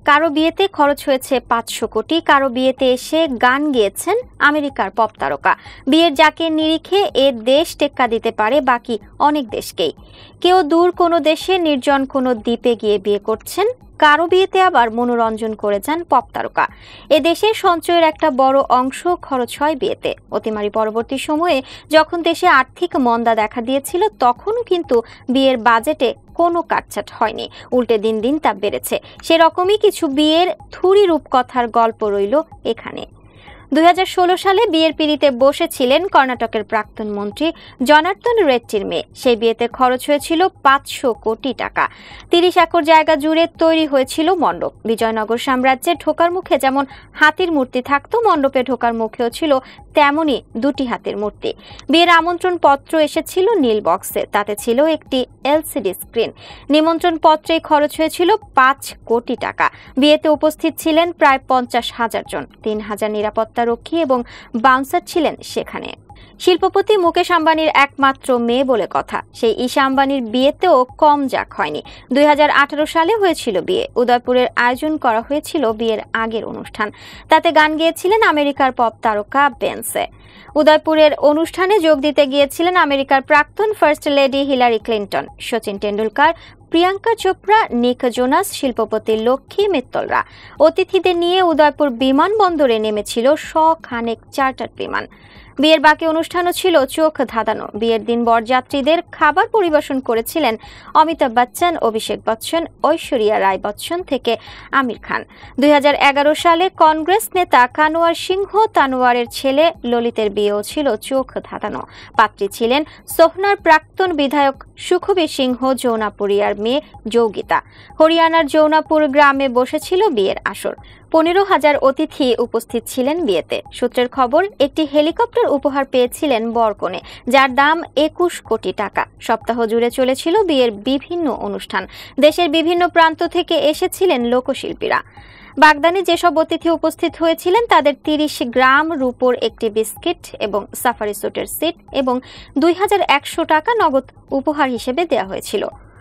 কারো বিয়েতে খরচ হয়েছে 500 কোটি, কারো বিয়েতে এসে গান গেয়েছেন আমেরিকার পপ তারকা। বিয়ের জাকের নিরিখে এ দেশ টেক্কা দিতে পারে বাকি অনেক দেশকেই। কেউ দূর কোনো দেশে নির্জন কোনো দ্বীপে গিয়ে বিয়ে করছেন, কারো বিয়েতে আবার মনোরঞ্জন করে যান পপ তারকা। এ দেশের সঞ্চয়ের একটা বড় অংশ খরচ হয় বিয়েতে। অতিমারি পরবর্তী সময়ে যখন দেশে আর্থিক মন্দা দেখা দিয়েছিল, তখনও কিন্তু বিয়ের বাজেটে কোনো কাটছাট হয়নি, উল্টে দিন দিন তা বেড়েছে। সেরকমই কিছু বিয়ের থুরি রূপকথার গল্প রইল এখানে। 2016 সালে বিয়ের পিঁড়িতে বসেছিলেন কর্ণাটকের প্রাক্তন মন্ত্রী জনার্দন রেড্ডির মেয়ে। সেই বিয়েতে খরচ হয়েছিল 500 কোটি টাকা। 30 একর জায়গা জুড়ে তৈরি হয়েছিল মণ্ডপ। বিজয়নগর সাম্রাজ্যে ঢোকার মুখে যেমন হাতির মূর্তি থাকতো, মণ্ডপে ঢোকার মুখেও ছিল তেমনই 2টি হাতির মূর্তি। বিয়ের আমন্ত্রণ পত্র এসেছিল নীল বক্সে, তাতে ছিল একটি এলসিডি স্ক্রিন। নিমন্ত্রণ পত্রে খরচ হয়েছিল 5 কোটি টাকা। বিয়েতে উপস্থিত ছিলেন প্রায় 50,000 জন। 3,000 নিরাপত্তা রক্ষী এবং বাউন্সার ছিলেন সেখানে। শিল্পপতি মুকেশ আম্বানির একমাত্র মেয়ে বলে কথা, সেই ঈশা আম্বানির বিয়েতেও কম জাক হয়নি। 2018 সালে হয়েছিল বিয়ে। উদয়পুরের আয়োজন করা হয়েছিল বিয়ের আগের অনুষ্ঠান। তাতে গান গেয়েছিলেন আমেরিকার পপ তারকা বেনসে। উদয়পুরের অনুষ্ঠানে যোগ দিতে গিয়েছিলেন আমেরিকার প্রাক্তন first lady Hillary Clinton, Sachin Tendulkar, Priyanka Chopra, Nick Jonas, শিল্পপতি লক্ষ্মী মিত্তলরা। অতিথিদের নিয়ে উদয়পুর বিমানবন্দরে নেমেছিল শখানেক চার্টার বিমান। বিয়ের বাকি অনুষ্ঠানও ছিল চোখ ধাঁধানো। বিয়ের দিন বরযাত্রীদের খাবার পরিবেশন করেছিলেন অমিতাভ বচ্চন, অভিষেক বচ্চন, ঐশ্বরিয়া রায় বচ্চন থেকে আমির খান। 2011 সালে কংগ্রেস নেতা কানওয়ার সিংহ তানোয়ারের ছেলে ললিতের বিয়েও ছিল চোখ ধাঁধানো। পাত্রী ছিলেন সোহনার প্রাক্তন বিধায়ক সুখবীর সিংহ জৌনাপুরিয়ার মেয়ে যোগিতা। হরিয়ানার জৌনাপুর গ্রামে বসেছিল বিয়ের আসর। 15,000 অতিথি উপস্থিত ছিলেন বিয়েতে। সূত্রের খবর, একটি হেলিকপ্টার উপহার পেয়েছিলেন বরকনে, যার দাম 21 কোটি টাকা। সপ্তাহ জুড়ে চলেছিল বিয়ের বিভিন্ন অনুষ্ঠান। দেশের বিভিন্ন প্রান্ত থেকে এসেছিলেন লোকশিল্পীরা। বাগদানে যেসব অতিথি উপস্থিত হয়েছিলেন তাদের 30 গ্রাম রূপোর একটি বিস্কিট এবং সাফারি স্যুটের সিট এবং 2,100 টাকা নগদ উপহার হিসেবে দেওয়া হয়েছিল।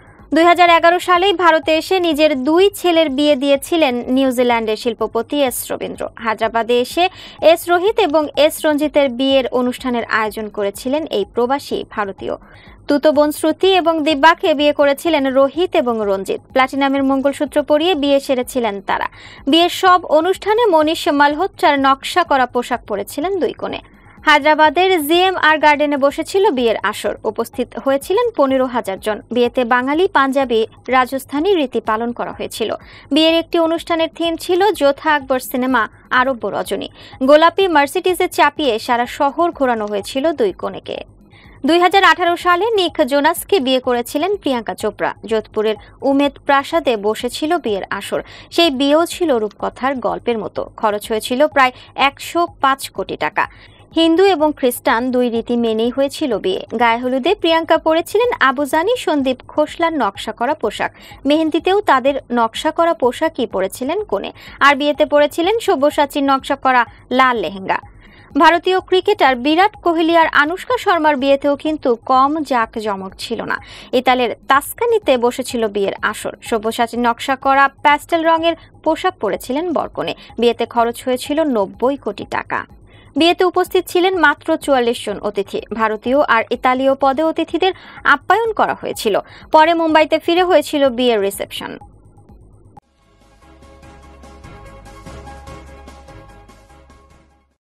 2011 সালেই ভারতে এসে নিজের 2 ছেলের বিয়ে দিয়েছিলেন নিউজিল্যান্ডের শিল্পপতি এস রবীন্দ্র। হায়দ্রাবাদে এসে এস রোহিত এবং এস রঞ্জিতের বিয়ের অনুষ্ঠানের আয়োজন করেছিলেন এই প্রবাসী ভারতীয়। তুতবোন শ্রুতি এবং দিব্যাকে বিয়ে করেছিলেন রোহিত এবং রঞ্জিত। প্লাটিনামের মঙ্গলসূত্র পরিয়ে বিয়ে সেরেছিলেন তারা। বিয়ের সব অনুষ্ঠানে মনীষ মালহোত্রার নকশা করা পোশাক পরেছিলেন 2 কনে। হায়দ্রাবাদের জিএমআর গার্ডেনে বসেছিল বিয়ের আসর। উপস্থিত হয়েছিলেন 15,000 জন। বিয়েতে বাঙালি, পাঞ্জাবি, রাজস্থানী রীতি পালন করা হয়েছিল। বিয়ের একটি অনুষ্ঠানের থিম ছিল যোধা আকবর সিনেমা আরব্য রজনী। গোলাপি মার্সিডিজে চাপিয়ে সারা শহর ঘোরানো হয়েছিল 2 কনেকে। 2018 সালে নিক জোনাসকে বিয়ে করেছিলেন প্রিয়াঙ্কা চোপড়া। যোধপুরের উমেদ প্রাসাদে বসেছিল বিয়ের আসর। সেই বিয়েও ছিল রূপকথার গল্পের মতো। খরচ হয়েছিল প্রায় 105 কোটি টাকা। হিন্দু এবং খ্রিস্টান 2 রীতি মেনেই হয়েছিল বিয়ে। গায়ে হলুদে প্রিয়াঙ্কা পরেছিলেন আবুজানি সন্দীপ খোসলার নকশা করা পোশাক। মেহেন্দিতেও তাদের নকশা করা পোশাকই পরেছিলেন কনে। আর বিয়েতে পরেছিলেন সব্যসাচীর নকশা করা লাল লেহেঙ্গা। ভারতীয় ক্রিকেটার বিরাট কোহলি আর আনুষ্কা শর্মার বিয়েতেও কিন্তু কম জাঁকজমক ছিল না। ইতালির তাস্কানিতে বসেছিল বিয়ের আসর। সব্যসাচীর নকশা করা প্যাস্টেল রঙের পোশাক পরেছিলেন বরকনে। বিয়েতে খরচ হয়েছিল 90 কোটি টাকা। বিয়েতে উপস্থিত ছিলেন মাত্র 44 জন অতিথি। ভারতীয় আর ইতালীয় পদে অতিথিদের আপ্যায়ন করা হয়েছিল। পরে মুম্বাইতে ফিরে হয়েছিল বিয়ের রিসেপশন।